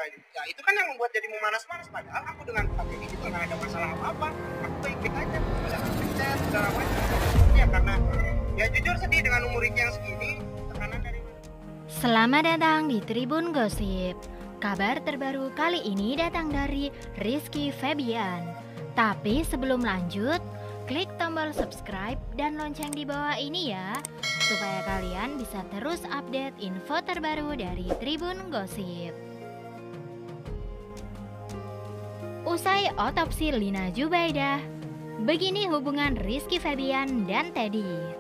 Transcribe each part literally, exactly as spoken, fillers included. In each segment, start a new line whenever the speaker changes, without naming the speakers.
ya itu kan yang membuat jadi memanas-manas, padahal aku dengan Pak Teddy juga nggak ada masalah apa-apa, aku baik-baik aja, udah sukses segala macam. Ya karena ya jujur sedih dengan umur Ricky yang segini, tekanan dari
Selamat datang di Tribun Gosip. Kabar terbaru kali ini datang dari Rizky Febian. Tapi sebelum lanjut, klik tombol subscribe dan lonceng di bawah ini ya, supaya kalian bisa terus update info terbaru dari Tribun Gosip. Usai otopsi Lina Dzubaidah, begini hubungan Rizky Febian dan Teddy.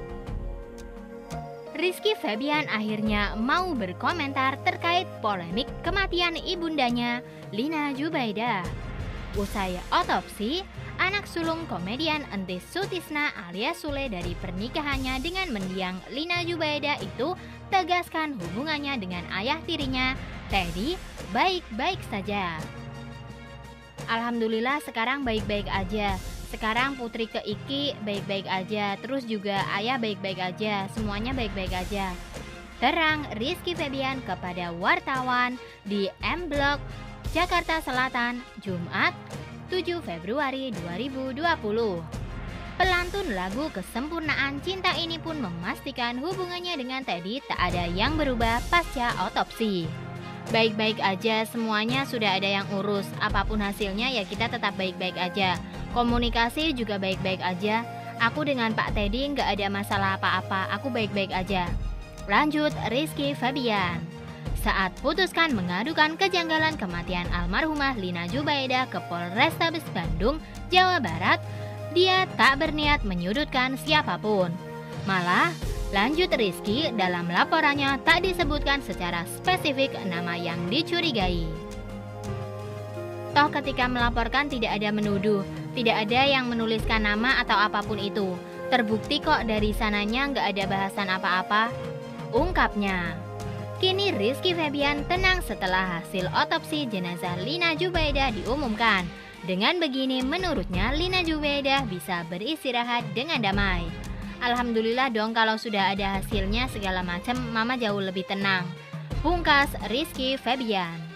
Rizky Febian akhirnya mau berkomentar terkait polemik kematian ibundanya, Lina Dzubaidah. Usai otopsi, anak sulung komedian Entis Sutisna alias Sule dari pernikahannya dengan mendiang Lina Dzubaidah itu tegaskan hubungannya dengan ayah tirinya, Teddy, baik-baik saja. Alhamdulillah sekarang baik-baik aja. Sekarang Putri ke Iki baik-baik aja, terus juga ayah baik-baik aja, semuanya baik-baik aja. Terang Rizky Febian kepada wartawan di M Block, Jakarta Selatan, Jumat tujuh Februari dua ribu dua puluh. Pelantun lagu Kesempurnaan Cinta ini pun memastikan hubungannya dengan Teddy tak ada yang berubah pasca otopsi. Baik-baik aja, semuanya sudah ada yang urus, apapun hasilnya ya kita tetap baik-baik aja. Komunikasi juga baik-baik aja. Aku dengan Pak Teddy nggak ada masalah apa-apa, aku baik-baik aja. Lanjut Rizky Febian. Saat putuskan mengadukan kejanggalan kematian almarhumah Lina Dzubaidah ke Polrestabes Bandung, Jawa Barat, dia tak berniat menyudutkan siapapun. Malah, lanjut Rizky, dalam laporannya tak disebutkan secara spesifik nama yang dicurigai. Toh ketika melaporkan tidak ada menuduh, tidak ada yang menuliskan nama atau apapun itu. Terbukti kok dari sananya nggak ada bahasan apa-apa, ungkapnya. Kini Rizky Febian tenang setelah hasil otopsi jenazah Lina Dzubaidah diumumkan. Dengan begini menurutnya Lina Dzubaidah bisa beristirahat dengan damai. Alhamdulillah dong kalau sudah ada hasilnya segala macam, mama jauh lebih tenang, pungkas Rizky Febian.